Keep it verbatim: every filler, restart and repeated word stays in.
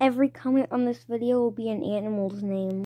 every comment on this video will be an animal's name.